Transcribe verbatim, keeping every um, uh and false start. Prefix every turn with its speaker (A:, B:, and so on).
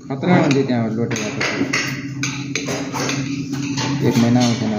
A: खतरा म्हणजे त्यहाँ लोटे भएको छ। एक महिना हो त्यहाँ